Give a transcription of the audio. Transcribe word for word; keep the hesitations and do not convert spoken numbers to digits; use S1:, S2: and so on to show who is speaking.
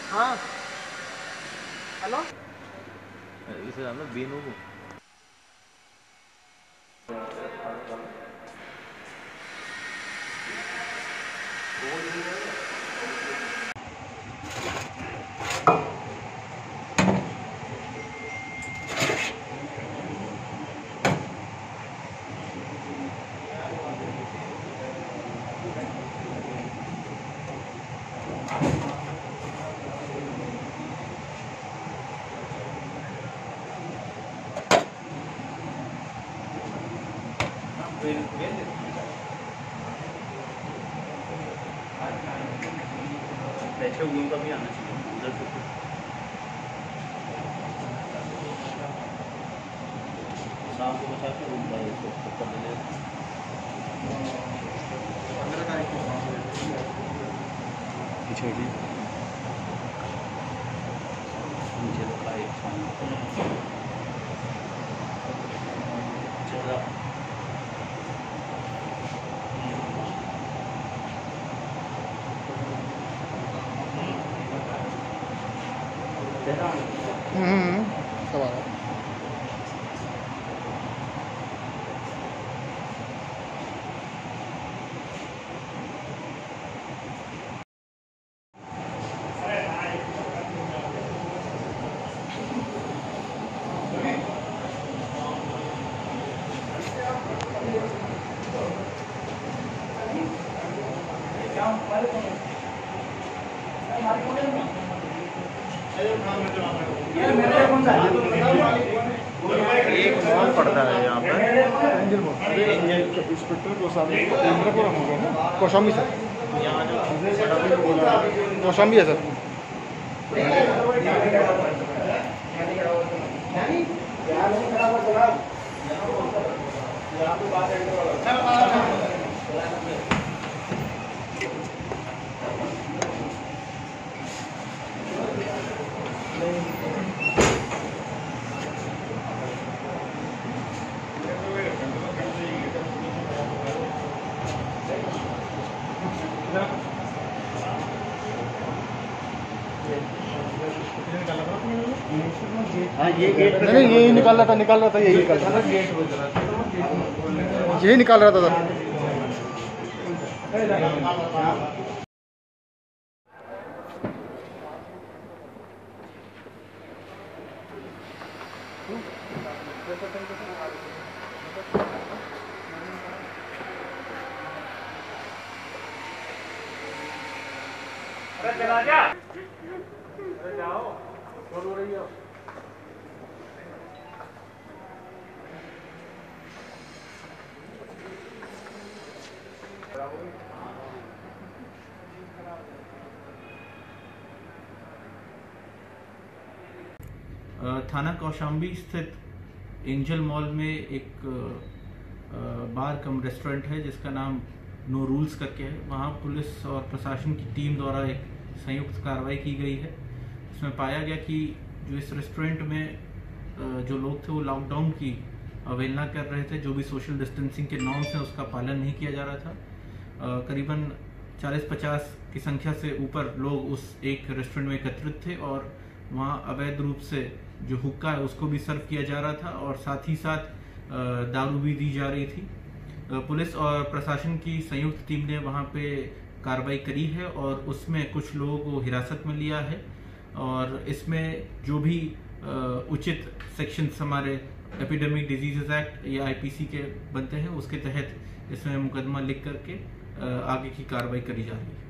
S1: हाँ हेलो
S2: इसे जानना बीनू को बैठे हुए उनका भी आना चाहिए उधर से शाम को बचा के रूम का इसको कर देंगे पंद्रह तारीख को पीछे भी नीचे रखा एक शाम चला
S1: हम्म सवाल
S2: एक मॉल पड़ता है यहाँ पर
S1: angel mall inspector Goswami Indirapuram हो गया ना कौशाम्बी सर
S2: यहाँ जो
S1: कौशाम्बी है सर
S2: हाँ ये गेट
S1: नहीं नहीं यही निकाल रहा था निकाल रहा था यही निकाल रहा था
S2: गेट
S1: यही निकाल रहा था सर
S3: अरे चला जा, अरे जाओ, कौन हो रही हो?
S4: थाना कौशाम्बी स्थित एंजल मॉल में एक बार कम रेस्टोरेंट है जिसका नाम नो रूल्स करके है। वहाँ पुलिस और प्रशासन की टीम द्वारा एक संयुक्त कार्रवाई की गई है। इसमें पाया गया कि जो इस रेस्टोरेंट में जो लोग थे वो लॉकडाउन की अवहेलना कर रहे थे। जो भी सोशल डिस्टेंसिंग के नॉर्म्स हैं उसका पालन नहीं किया जा रहा था। करीबन चालीस पचास की संख्या से ऊपर लोग उस एक रेस्टोरेंट में एकत्रित थे और वहाँ अवैध रूप से जो हुक्का है उसको भी सर्व किया जा रहा था और साथ ही साथ दारू भी दी जा रही थी। पुलिस और प्रशासन की संयुक्त टीम ने वहाँ पे कार्रवाई करी है और उसमें कुछ लोगों को हिरासत में लिया है और इसमें जो भी उचित सेक्शंस हमारे एपिडेमिक डिजीजेज एक्ट या आईपीसी के बनते हैं उसके तहत इसमें मुकदमा लिख करके आगे की कार्रवाई करी जा रही है।